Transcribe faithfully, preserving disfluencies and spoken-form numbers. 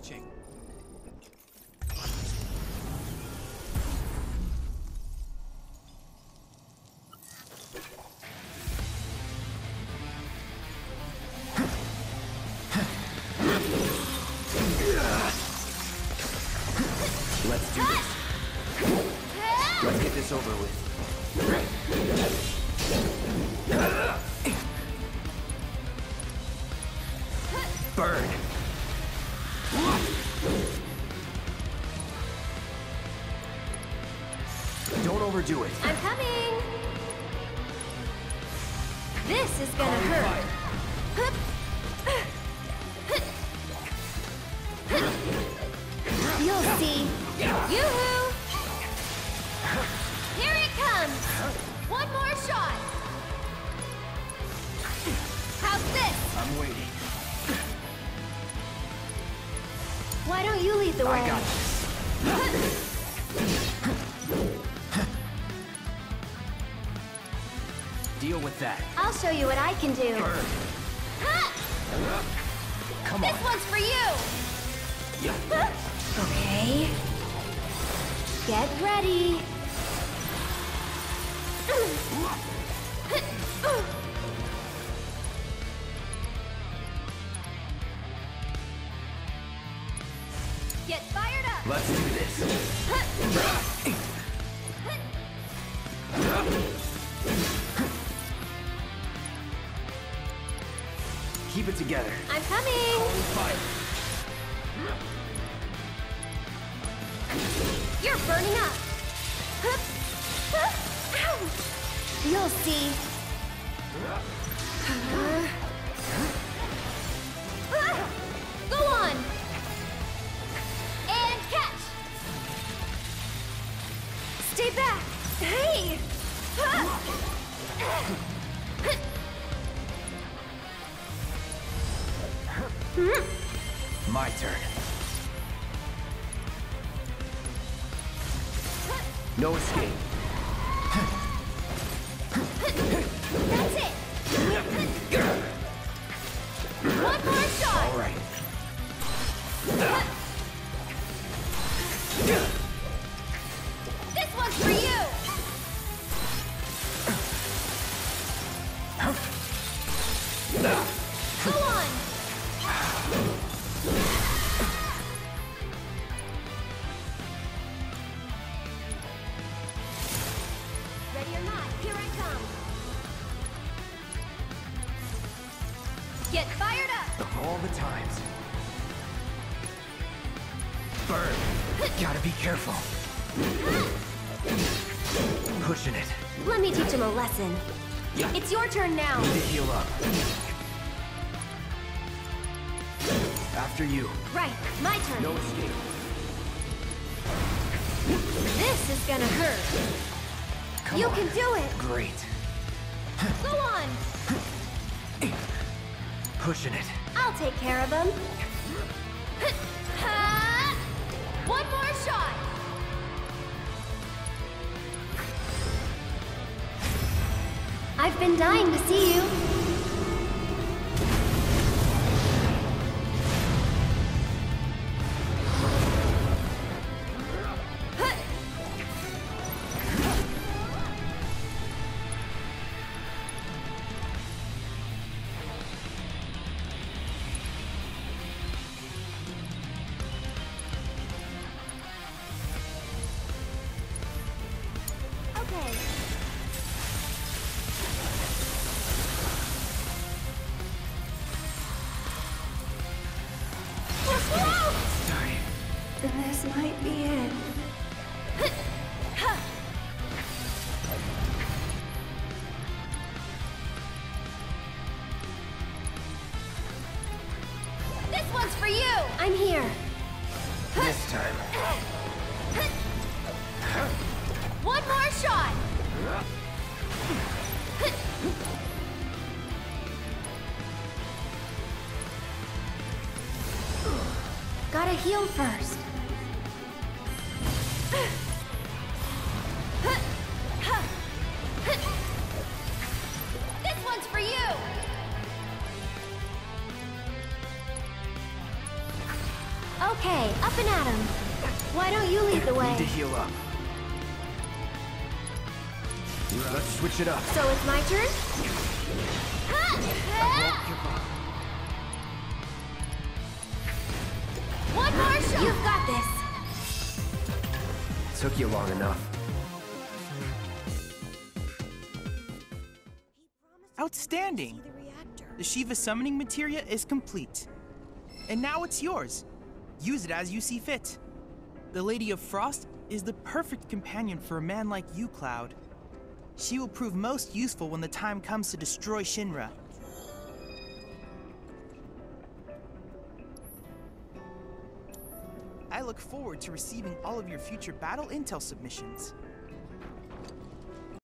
reaching. Let's do this. Let's get this over with. Burn. Don't overdo it. I'm coming. This is gonna hurt. You'll see. Yoo-hoo! Here it comes! One more shot! How's this? I'm waiting. Why don't you lead the way? I got this. Deal with that. I'll show you what I can do. Burn. Ha! Come This on. one's for you! Yeah. Okay. Get ready. Get fired up. Let's do this. Keep it together. I'm coming. Fire. You're burning up. Ouch. You'll see. Go on. And catch. Stay back. Hey. My turn. No escape. That's it. One more shot. All right. This one's for you. Go on. Ready or not, here I come. Get fired up. All the times. Burn. Gotta be careful. Pushing it. Let me teach him a lesson. Yeah. It's your turn now. Need to heal up. After you. Right, my turn. No escape. This is gonna hurt. Come you on. can do it. Great. Go on. Pushing it. I'll take care of him. Ha! One more shot. I've been dying to see you. Okay. We're close! Sorry. This might be it. This one's for you! I'm here. This time. One more shot! Gotta heal first. This one's for you! Okay, up and at 'em. Why don't you lead the way? Need to heal up. Let's switch it up. So it's my turn? One more shot! You've got this! Took you long enough. Outstanding! The Shiva summoning materia is complete. And now it's yours. Use it as you see fit. The Lady of Frost is the perfect companion for a man like you, Cloud. She will prove most useful when the time comes to destroy Shinra. I look forward to receiving all of your future battle intel submissions.